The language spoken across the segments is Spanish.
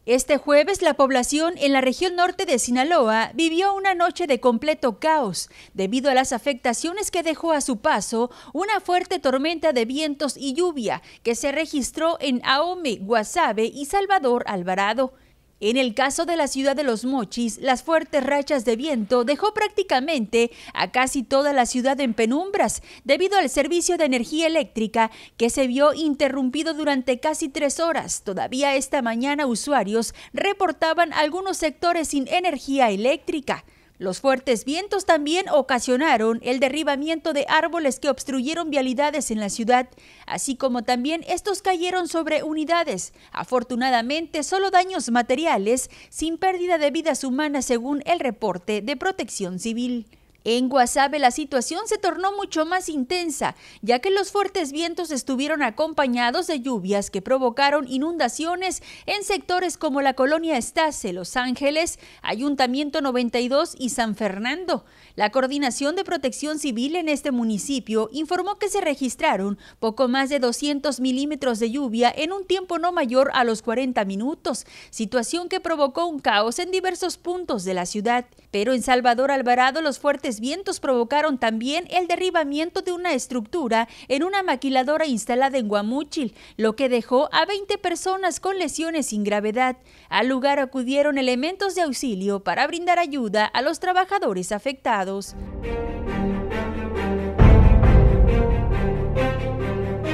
Este jueves, la población en la región norte de Sinaloa vivió una noche de completo caos debido a las afectaciones que dejó a su paso una fuerte tormenta de vientos y lluvia que se registró en Ahome, Guasave y Salvador Alvarado. En el caso de la ciudad de Los Mochis, las fuertes rachas de viento dejó prácticamente a casi toda la ciudad en penumbras debido al servicio de energía eléctrica que se vio interrumpido durante casi 3 horas. Todavía esta mañana usuarios reportaban algunos sectores sin energía eléctrica. Los fuertes vientos también ocasionaron el derribamiento de árboles que obstruyeron vialidades en la ciudad, así como también estos cayeron sobre unidades. Afortunadamente, solo daños materiales, sin pérdida de vidas humanas según el reporte de Protección Civil. En Guasave la situación se tornó mucho más intensa, ya que los fuertes vientos estuvieron acompañados de lluvias que provocaron inundaciones en sectores como la Colonia Estace, Los Ángeles, Ayuntamiento 92 y San Fernando. La Coordinación de Protección Civil en este municipio informó que se registraron poco más de 200 milímetros de lluvia en un tiempo no mayor a los 40 minutos, situación que provocó un caos en diversos puntos de la ciudad. Pero en Salvador Alvarado los fuertes vientos provocaron también el derribamiento de una estructura en una maquiladora instalada en Guamúchil, lo que dejó a 20 personas con lesiones sin gravedad. Al lugar acudieron elementos de auxilio para brindar ayuda a los trabajadores afectados.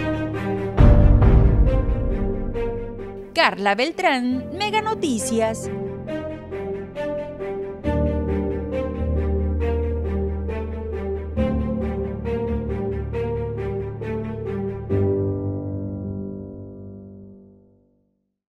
Carla Beltrán, Mega Noticias.